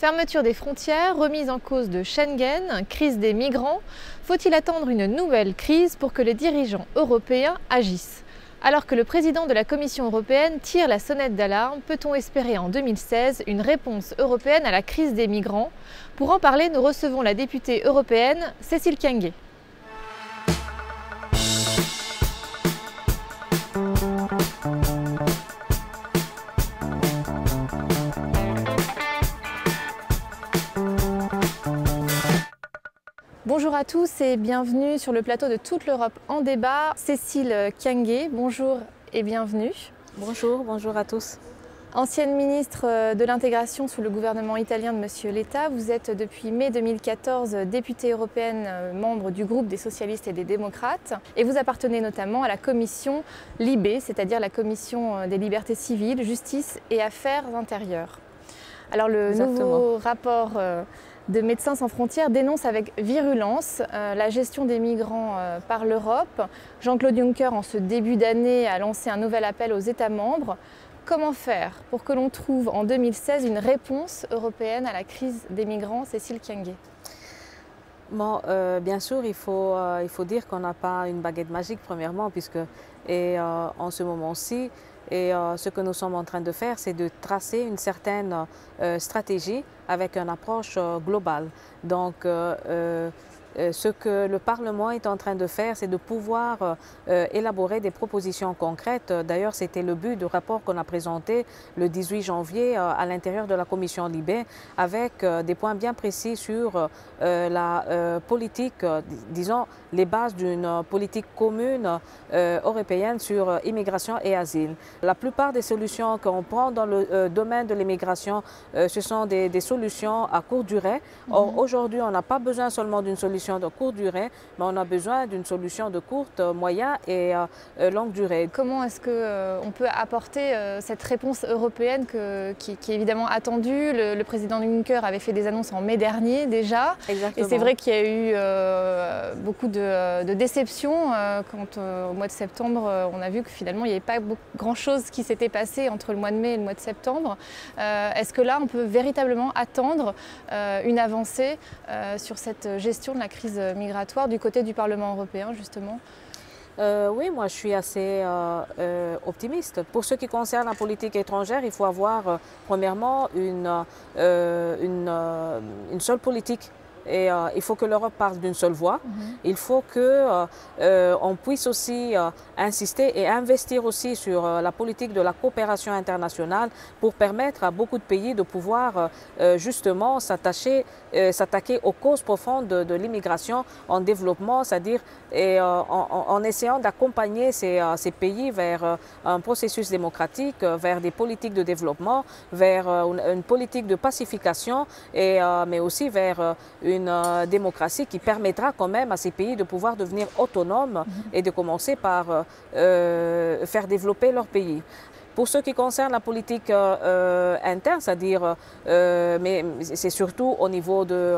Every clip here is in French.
Fermeture des frontières, remise en cause de Schengen, crise des migrants. Faut-il attendre une nouvelle crise pour que les dirigeants européens agissent? Alors que le président de la Commission européenne tire la sonnette d'alarme, peut-on espérer en 2016 une réponse européenne à la crise des migrants? Pour en parler, nous recevons la députée européenne Cécile Kyenge. Bonjour à tous et bienvenue sur le plateau de Toute l'Europe en débat. Cécile Kyenge, bonjour et bienvenue. Bonjour à tous. Ancienne ministre de l'intégration sous le gouvernement italien de M. Letta, vous êtes depuis mai 2014 députée européenne, membre du groupe des socialistes et des démocrates, et vous appartenez notamment à la commission LIBE, c'est-à-dire la commission des libertés civiles, justice et affaires intérieures. Alors le nouveau rapport de Médecins sans frontières dénonce avec virulence la gestion des migrants par l'Europe. Jean-Claude Juncker, en ce début d'année, a lancé un nouvel appel aux États membres. Comment faire pour que l'on trouve en 2016 une réponse européenne à la crise des migrants? Cécile Kyenge. Bon, bien sûr, il faut dire qu'on n'a pas une baguette magique, premièrement, puisque en ce moment-ci, ce que nous sommes en train de faire, c'est de tracer une certaine stratégie avec une approche globale. Donc, ce que le Parlement est en train de faire, c'est de pouvoir élaborer des propositions concrètes. D'ailleurs, c'était le but du rapport qu'on a présenté le 18 janvier à l'intérieur de la commission LIBE, avec des points bien précis sur la politique, disons, les bases d'une politique commune européenne sur immigration et asile. La plupart des solutions qu'on prend dans le domaine de l'immigration, ce sont des solutions à courte durée. Or, aujourd'hui, on n'a pas besoin seulement d'une solution de courte durée, mais on a besoin d'une solution de courte, moyenne et longue durée. Comment est-ce qu'on peut apporter cette réponse européenne qui est évidemment attendue? Le président Juncker avait fait des annonces en mai dernier déjà. Exactement. Et c'est vrai qu'il y a eu beaucoup de déceptions quand au mois de septembre, on a vu que finalement il n'y avait pas grand-chose qui s'était passé entre le mois de mai et le mois de septembre. Est-ce que là, on peut véritablement attendre une avancée sur cette gestion de la crise migratoire du côté du Parlement européen, justement? Oui, moi je suis assez optimiste. Pour ce qui concerne la politique étrangère, il faut avoir premièrement une seule politique. Et il faut que l'Europe parle d'une seule voix. Il faut qu'on puisse aussi insister et investir aussi sur la politique de la coopération internationale pour permettre à beaucoup de pays de pouvoir justement s'attaquer aux causes profondes de l'immigration en développement, c'est-à-dire en essayant d'accompagner ces pays vers un processus démocratique, vers des politiques de développement, vers une politique de pacification, mais aussi vers une démocratie qui permettra quand même à ces pays de pouvoir devenir autonomes et de commencer par faire développer leur pays. Pour ce qui concerne la politique interne, c'est-à-dire, mais c'est surtout au niveau de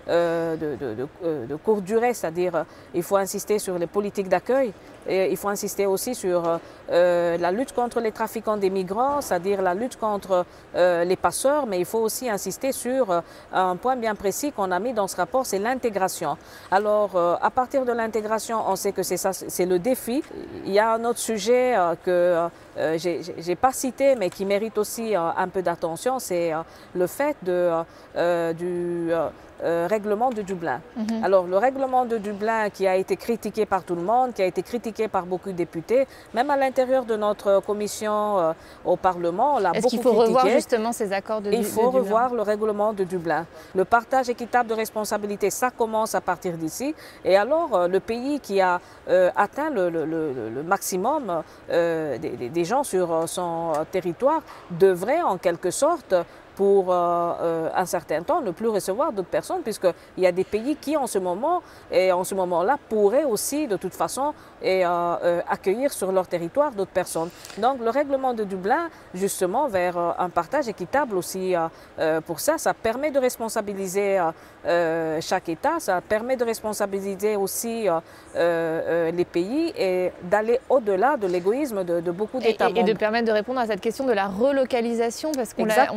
courte durée, c'est-à-dire il faut insister sur les politiques d'accueil, et il faut insister aussi sur la lutte contre les trafiquants des migrants, c'est-à-dire la lutte contre les passeurs, mais il faut aussi insister sur un point bien précis qu'on a mis dans ce rapport, c'est l'intégration. Alors, à partir de l'intégration, on sait que c'est ça, c'est le défi. Il y a un autre sujet que j'ai pas cité, mais qui mérite aussi un peu d'attention, c'est le fait du règlement de Dublin. Alors le règlement de Dublin qui a été critiqué par tout le monde, qui a été critiqué par beaucoup de députés, même à l'intérieur de notre commission au Parlement, on l'a beaucoup critiqué. Est-ce qu'il faut revoir justement ces accords de Dublin? Il faut revoir le règlement de Dublin. Le partage équitable de responsabilité, ça commence à partir d'ici. Et alors le pays qui a atteint le maximum des gens sur son territoire devrait en quelque sorte pour un certain temps ne plus recevoir d'autres personnes, puisqu'il y a des pays qui en ce moment-là pourraient aussi de toute façon accueillir sur leur territoire d'autres personnes. Donc le règlement de Dublin, justement, vers un partage équitable aussi pour ça, ça permet de responsabiliser chaque État, ça permet de responsabiliser aussi les pays et d'aller au-delà de l'égoïsme de beaucoup d'États membres. Et de permettre de répondre à cette question de la relocalisation, parce qu'on l'a vu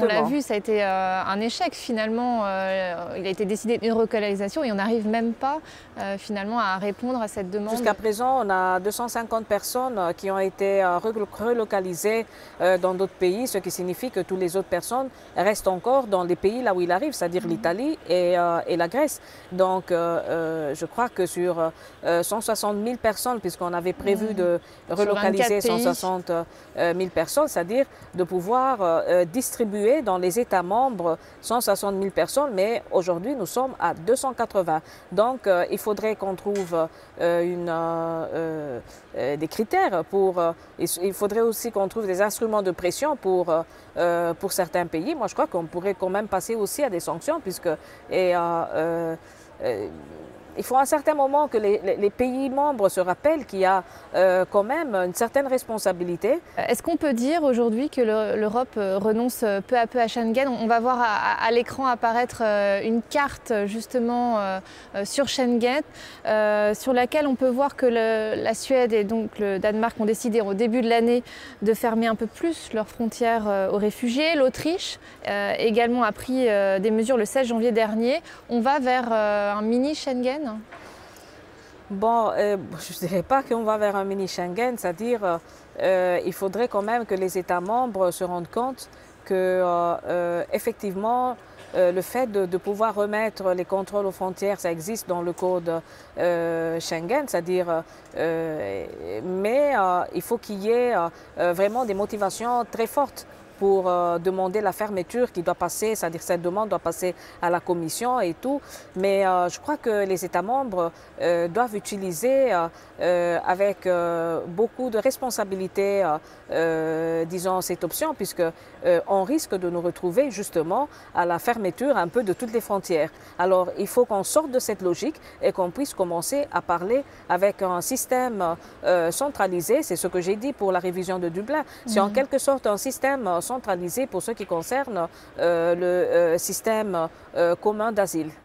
ça a été un échec finalement. Il a été décidé une relocalisation et on n'arrive même pas finalement à répondre à cette demande. Jusqu'à présent, on a 250 personnes qui ont été relocalisées dans d'autres pays, ce qui signifie que toutes les autres personnes restent encore dans les pays là où il arrive, c'est-à-dire l'Italie et la Grèce. Donc je crois que sur 160 000 personnes, puisqu'on avait prévu de relocaliser 160 000 personnes, c'est-à-dire de pouvoir distribuer dans les États membres 160 000 personnes, mais aujourd'hui nous sommes à 280. Donc il faudrait qu'on trouve des critères il faudrait aussi qu'on trouve des instruments de pression pour certains pays. Moi je crois qu'on pourrait quand même passer aussi à des sanctions puisque il faut à un certain moment que les pays membres se rappellent qu'il y a quand même une certaine responsabilité. Est-ce qu'on peut dire aujourd'hui que l'Europe renonce peu à peu à Schengen? On va voir à l'écran apparaître une carte justement sur Schengen sur laquelle on peut voir que la Suède et donc le Danemark ont décidé au début de l'année de fermer un peu plus leurs frontières aux réfugiés. L'Autriche également a pris des mesures le 16 janvier dernier. On va vers un mini Schengen? Bon, je ne dirais pas qu'on va vers un mini Schengen, c'est-à-dire il faudrait quand même que les États membres se rendent compte que effectivement le fait de pouvoir remettre les contrôles aux frontières, ça existe dans le code Schengen, c'est-à-dire mais il faut qu'il y ait vraiment des motivations très fortes pour demander la fermeture qui doit passer, c'est-à-dire cette demande doit passer à la Commission et tout. Mais je crois que les États membres doivent utiliser avec beaucoup de responsabilité, disons, cette option, puisque on risque de nous retrouver justement à la fermeture un peu de toutes les frontières. Alors il faut qu'on sorte de cette logique et qu'on puisse commencer à parler avec un système centralisé. C'est ce que j'ai dit pour la révision de Dublin. C'est en quelque sorte un système centralisé pour ce qui concerne le système commun d'asile.